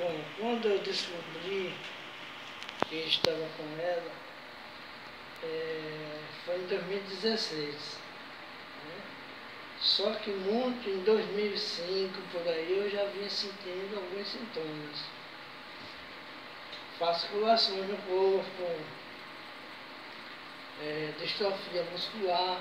Bom, quando eu descobri que estava com ela, foi em 2016. Né? Só que muito em 2005, por aí, eu já vinha sentindo alguns sintomas. Fasciculações no corpo, distrofia muscular.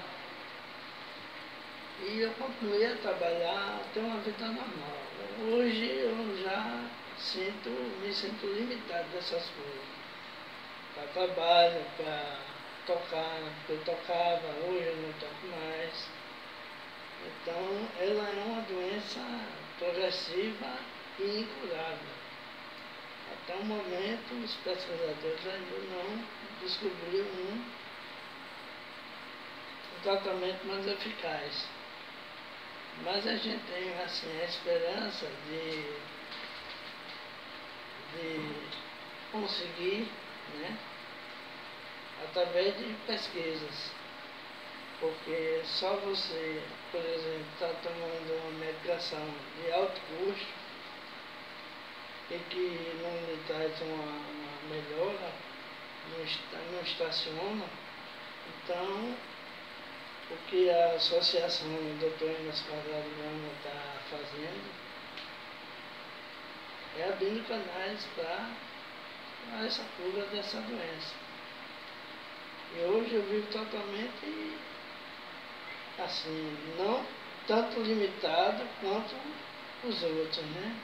E eu continuei a trabalhar, a ter uma vida normal. Hoje eu já me sinto limitado dessas coisas. Para trabalho, para tocar, porque eu tocava, hoje eu não toco mais. Então, ela é uma doença progressiva e incurável. Até o momento, os pesquisadores ainda não descobriram um tratamento mais eficaz. Mas a gente tem assim, a esperança de conseguir, né, através de pesquisas. Porque só você, por exemplo, está tomando uma medicação de alto custo e que não lhe traz uma melhora, não estaciona, então o que a Associação Dr. Enes Carvalho Gama está fazendo é abrindo canais para essa cura dessa doença. E hoje eu vivo totalmente assim, não tanto limitado quanto os outros, né?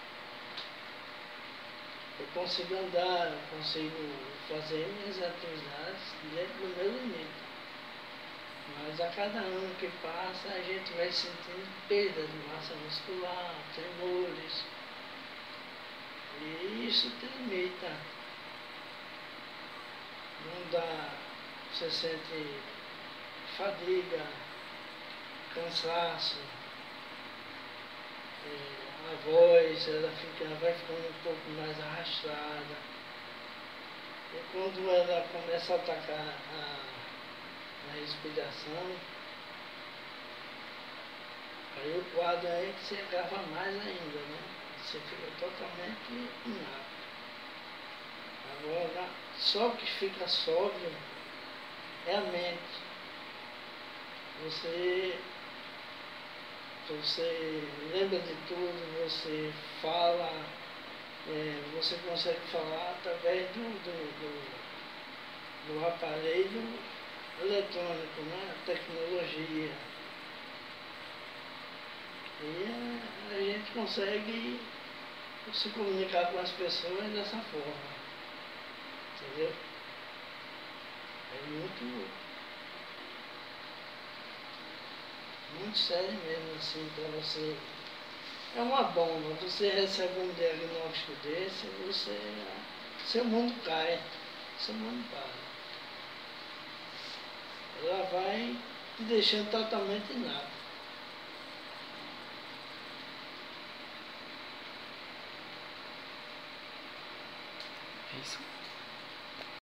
Eu consigo andar, eu consigo fazer minhas atividades dentro do meu limite. Mas a cada ano que passa, a gente vai sentindo perda de massa muscular, tremores. E isso te limita. Não dá, você sente fadiga, cansaço, a voz ela vai ficando um pouco mais arrastada. E quando ela começa a atacar a respiração, aí o quadro aí que se agrava mais ainda, né? Você fica totalmente inapto. Agora, só o que fica sóbrio é a mente. Você lembra de tudo, você fala, você consegue falar através do aparelho eletrônico, né? A tecnologia. E a gente consegue se comunicar com as pessoas dessa forma. Entendeu? É muito sério mesmo, assim, para você. É uma bomba. Você recebe um diagnóstico desse, seu mundo cai, seu mundo para. Ela vai te deixando totalmente inapto. É isso.